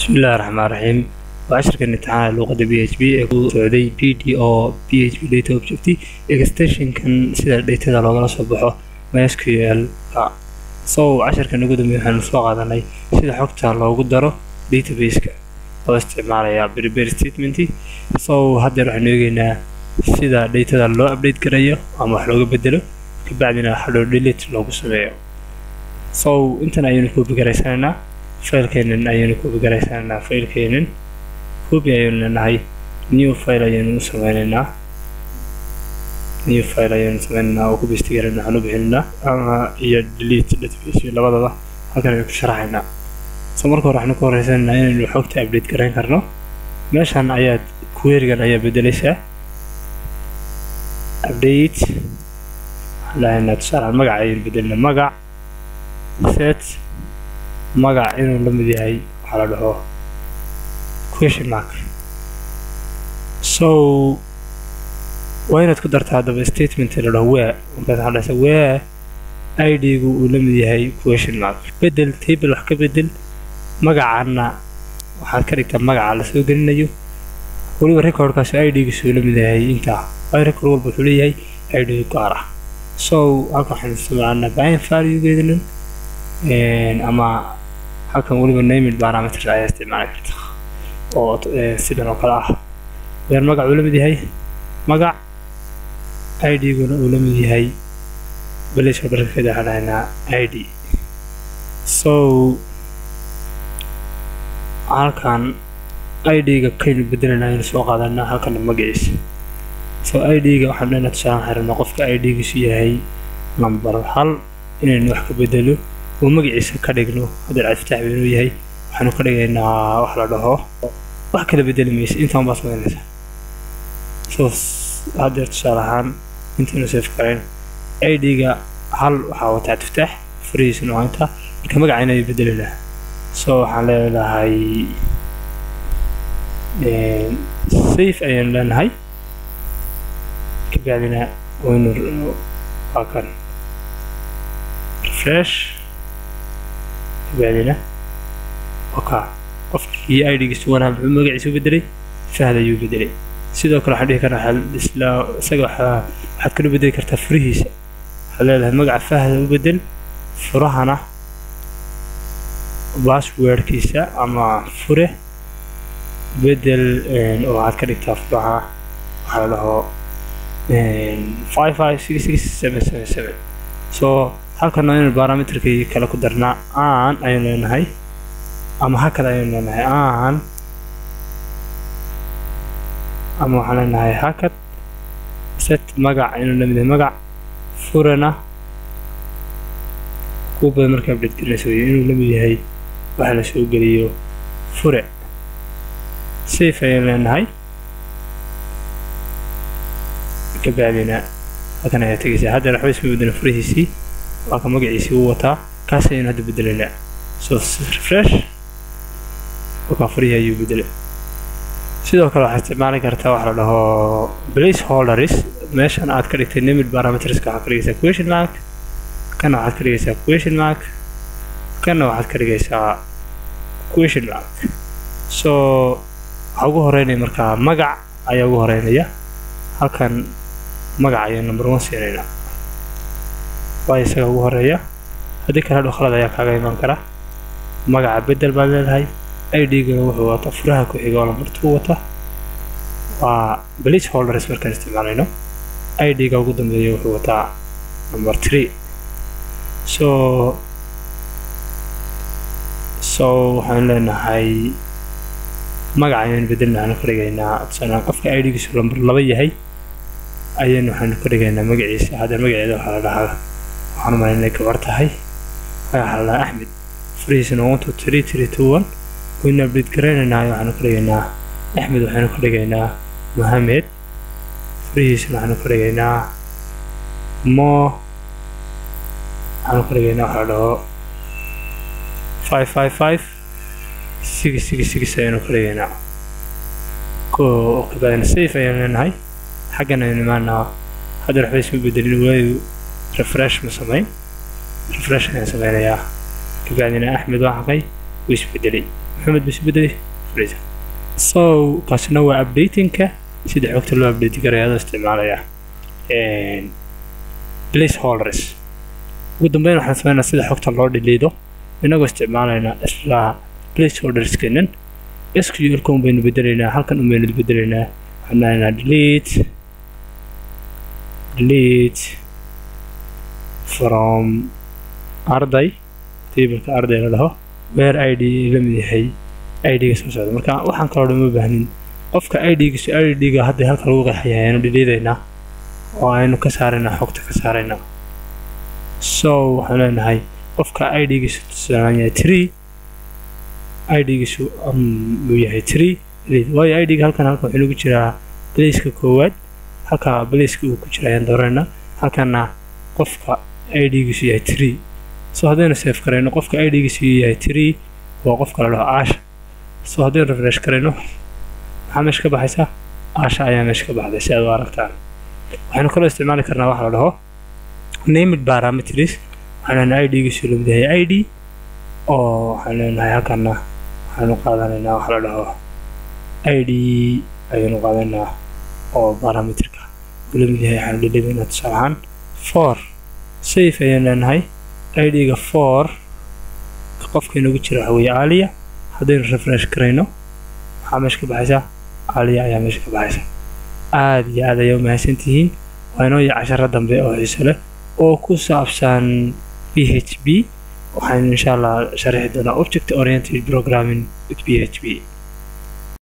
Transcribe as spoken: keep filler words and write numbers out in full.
بسم الله الرحمن الرحيم. وعشرة امتحان لغة بي اتش بي سعودي بي دي او بي اتش بي data objective extension كان سida data looga soo baxo MySQL ka soo عشرة nagu dambeeyay waxaan soo qaadanay sida xogta loogu daro database-ka oo isticmaalaya prepare statement soo hadda waxaan eegaynaa sida data loo update gareeyo ama wax looga bedelo ka bacdina waxa loo delete loogu sameeyo soo intan ayaynu ku bigaraysanaa file keenan ayaynu ku bigaraysanaa file keenan copy ayaynu leenahay new file ayaynu sameeynaa new file ayaynu sameeynaa oo ku bistigarana waxaan u bixinaa ama iyo delete database labadaba halkan ayaynu ku sharaxaynaa soo marka hore waxaan ku horeysanaa inaynu xogta update gareyn karno meeshan ayaad query-gan ayaa bedelaysaa update laana tusaale magaca ayaynu bedelnaa magac set magac inuu la mid yahay waxa la dhaho question mark so waa inaad ku dartaa hadaba statement la dhaho where markaad hadlaysa where id-gu uu la mid yahay question mark bedel table wax ka bedel magacana waxaad ka dhigtaa magaca la soo gelinayo waliba recordkaas id-giisu la mid yahay intaa ay record walba wuxuu leeyahay id gaar ah so halka waxaan isticmaalnaa bind value-geedana ama halkan waliba named parameters ayaa isticmaali karta oo sidan oo kale ah weer magac uu la mid yahay magac id-guna uu la mid yahay balish barkeeda hadaynaa id so halkan id-ga kaynu bedelanaa in soo qaadanaa halkan magaciisa so id-ga waxaan leenahay tusaalaan xirno qofka id-giisu yahay number hal inaynu wax ka bedelo oo magaciisa ka dhigno hadda Cabdifatax inuu yahay waxaanu ka dhigaynaa wax la dhaho wax kala bedeli mayso intaan baa sameynaysa so hadda tusaalahan intaanu save karayn id-ga hal waxa wata Cabdifatax fariisna waa inta marka magacayna ay bedelanaa so waxaan leeyahay ee save ayaan leenahay ka bacdina waynu akan refresh بعدين اوكي qofkii id-giisu wana wuxuu magaciisa bedelay fahad ayuu bedelay sidoo kale waxa dhici kara hal isla isaga waxa waxaad kala bedeli kartaa furihiisa waxa leedahay magaca fahad u bedel furahana password-kiisa ama fure bedel oo aad ka dhigtaa furaha waxa la dhaho five five six six seven seven seven so halkan aynu parameterkii kala ku darnaa aan aynu leenahay ama hakad aynu leenahay aan ama waxaan leenahay hakad set magac aynu leenahay magac furana ku badan marka update galayso inuu la mid yahay waxa la soo geliyo fure save aynu leenahay ka bacdina halkan ayaa tagaysaa hadda waxba isma bedelo furihiisii waa ka magaciisa uu wataa kaas ayaynu hadda bedelanaa so refresh waa furihi ayuu bedelay sidoo kale waxaad isticmaali kartaa waxa la dhaho placeholders meeshan aad ka dhigtay named parameters ka waxaad ka dhigaysaa question mark kana waxaad ka dhigaysaa question mark kana waxaad ka dhigaysaa question mark so waxa ugu horeynaya markaa magac ayaa ugu horeynaya halkan magac ayaa number one siinayna waa isaga ugu horeeya haddii kale dhaqlada ayaa kaaga iman kara magaca bedel baad leedahay id-ga wuxuu wataa furaha ku xiga oo number two wata waa placeholders markaan isticmaalayno id-ga ugu dambeeya wuxuu wataa number three so so waxaan leenahay magaca ayaynu bedelnaa waxaanu ka dhigaynaa tusaale qofka id-giisu number laba yahay ayaynu waxaanu ka dhigaynaa magaciisa hadda magaceeda waxaa la dhahaa waxaan u malaynaya gabar tahay waxaa la Axmed fariisna one two three three two one wayna update gareynaynaa waxaanu ka dhigaynaa Axmed waxaanu ka dhigaynaa Mohamed fariisna waxaanu ka dhigaynaa Mo waxaanu ka dhigaynaa waxa la dhaho five five five six six six ayaynu ka dhigaynaa ko ka bacdina save ayaynu leenahay xaggan ayaynu imaanaa hadda waxba isma bedelin waayo refresh ma sameyn refresh ayaan sameynayaa ka bacdina Axmed waa xaqay wuu isbedelay محمد بس بدري فريزر. so kaasina waa updatingka sida xogta loo update gareeyo adoo isticmaalaya een placeholders. ugu dambeyn waxaan sameynaa sida xogta loo dhiliido inagoo isticmaalayna isla placeholders keenan S Q L kom baynu bedelaynaa halkan u baynu bedelaynaa waxaan delete delete from arday tableka arday la dhaho where id la mid yahay id ga soo socda. marka waxaan kala dhuma baahnin qofka id giisu id ga hadda halka lagu qeexayaa aynu dhiliidaynaa oo aynu ka saaraynaa xogta ka saaraynaa. so waxaan leenahay qofka id giisu tusaalan yahay three id giisu uu yahay three waayo id ga halkan halkan wuxuu ku jiraa placeka koowaad halka placeka uu ku jira ayaan dooraynaa halkana qofka id giisu yahay three. so haddaynu save karayno qofka id giisu yahay three waa qofka la dhaho Asha. so haddaynu refresh karayno maxaa meesha ka baxaysa Asha ayaa meesha ka baxday si aad u aragtaan. waxaynu kaloo isticmaali karnaa waxa la dhaho named parameters. waxaan leenahay id giisu la mid yahay id oo waxaan leenahay halkana waxaanu qaadanaynaa waxa la dhaho id ayaynu qaadanaynaa oo parameterka la mid yahay waxaan dhiliidaynaa tusaale ahaan four. safe ayaan leenahay id ga four qofka inagu jira waxa weeye Aliya. haddaynu refresh karayno waxaa meesha ka baxaysa Aliya ayaa meesha ka baxaysa. aad iyo aad ayaa u mahadsantihiin. waa inoo iyo casharo dambe oo xiiso leh oo ku saabsan P H P. waxaan insha allah sharixi doonaa object oriented programming with P H P.